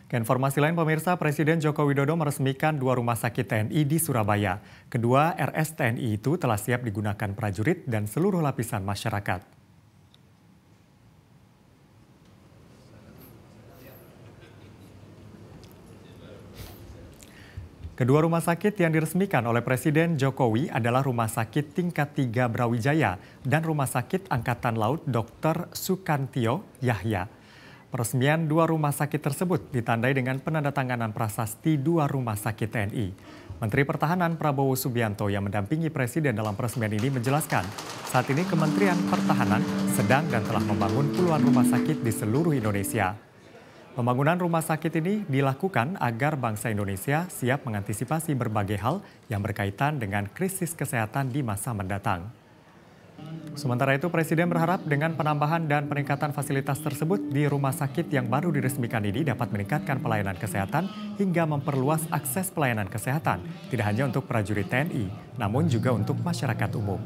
Keinformasi lain pemirsa, Presiden Joko Widodo meresmikan 2 rumah sakit TNI di Surabaya. Kedua RS TNI itu telah siap digunakan prajurit dan seluruh lapisan masyarakat. Kedua rumah sakit yang diresmikan oleh Presiden Jokowi adalah Rumah Sakit Tingkat 3 Brawijaya dan Rumah Sakit Angkatan Laut Dr. Sukantio Yahya. Peresmian 2 rumah sakit tersebut ditandai dengan penandatanganan prasasti 2 rumah sakit TNI. Menteri Pertahanan Prabowo Subianto yang mendampingi Presiden dalam peresmian ini menjelaskan, saat ini Kementerian Pertahanan sedang dan telah membangun puluhan rumah sakit di seluruh Indonesia. Pembangunan rumah sakit ini dilakukan agar bangsa Indonesia siap mengantisipasi berbagai hal yang berkaitan dengan krisis kesehatan di masa mendatang. Sementara itu, Presiden berharap dengan penambahan dan peningkatan fasilitas tersebut di rumah sakit yang baru diresmikan ini dapat meningkatkan pelayanan kesehatan hingga memperluas akses pelayanan kesehatan, tidak hanya untuk prajurit TNI, namun juga untuk masyarakat umum.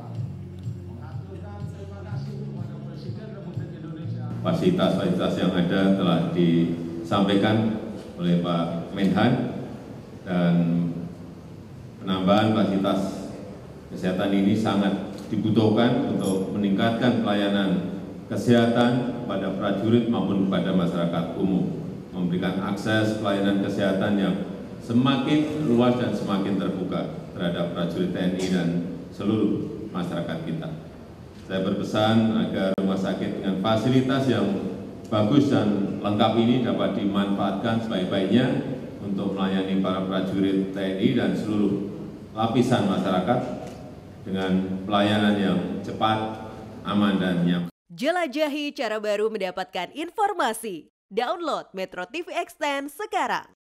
Fasilitas-fasilitas yang ada telah disampaikan oleh Pak Menhan, dan penambahan fasilitas kesehatan ini sangat dibutuhkan untuk meningkatkan pelayanan kesehatan kepada prajurit maupun kepada masyarakat umum, memberikan akses pelayanan kesehatan yang semakin luas dan semakin terbuka terhadap prajurit TNI dan seluruh masyarakat kita. Saya berpesan agar rumah sakit dengan fasilitas yang bagus dan lengkap ini dapat dimanfaatkan sebaik-baiknya untuk melayani para prajurit TNI dan seluruh lapisan masyarakat dengan pelayanan yang cepat, aman, dan nyaman. Jelajahi cara baru mendapatkan informasi. Download Metro TV Extend sekarang.